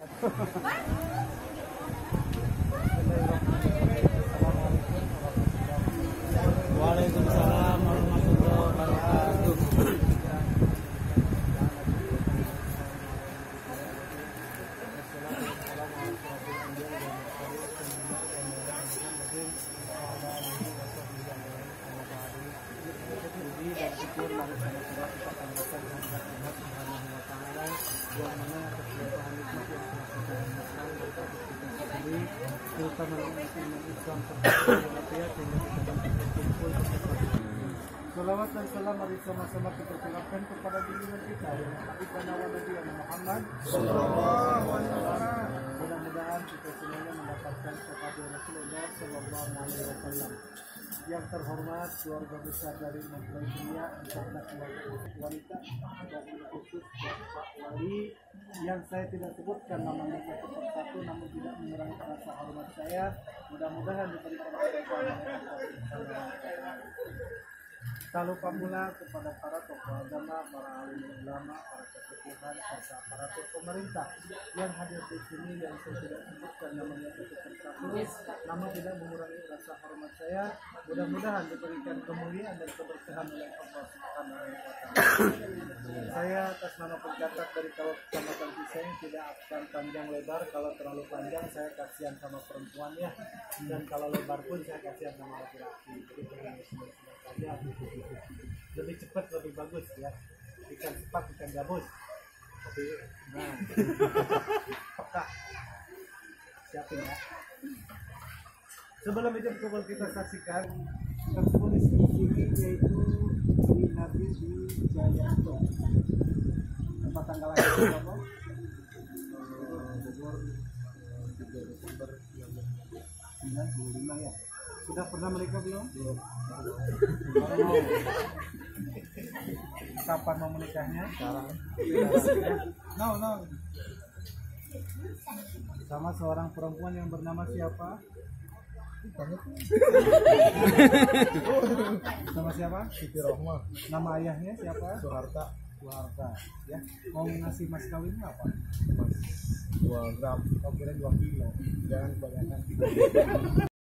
Waalaikumsalam warahmatullahi wabarakatuh. Salawat dan salam mari sama-sama kita terapkan kepada junjungan kita yang Nabi Muhammad sallallahu alaihi wasallam. Mudah-mudahan kita semuanya mendapatkan syafaat Rasulullah sallallahu alaihi wasallam. Yang terhormat keluarga besar dari Mempelai Pria, anak wanita dan khusus Pak Wali yang saya tidak sebutkan namanya satu persatu, namun tidak mengurangi rasa hormat saya. Mudah-mudahan diberikan keberkahan. Tak lupa pula kepada para tokoh agama, para alim ulama, para kesepuhan, serta para pemerintah yang hadir di sini yang saya tidak sebutkan namanya satu persatu, namun tidak mengurangi rasa hormat saya. Mudah-mudahan diberikan kemuliaan dan keberkahan oleh Allah Subhanahu wa Ta'ala. Saya atas nama pencatat dari Kecamatan Ciseng tidak akan panjang lebar. Kalau terlalu panjang saya kasihan sama perempuannya, dan kalau lebar pun saya kasihan sama laki-laki. Jadi lebih cepat lebih bagus ya, ikan cepat ikan gabus. Tapi nah peka siapin ya. Sebelum itu kita saksikan eksposisi ini, yaitu di Nabi di Jayanto, tempat tanggal lahir berapa? Bogor 3 Desember 1995 ya. Sudah pernah menikah belum? Belum. Kapan mau menikahnya? Sekarang. No. Sama seorang perempuan yang bernama siapa? Sama siapa? Siti Rohmah. Nama ayahnya siapa? Soeharta. Ya. Mau ngasih mas kawinnya apa? Mas 2 gram. Oh, kira 2 kilo. Jangan kebanyakan.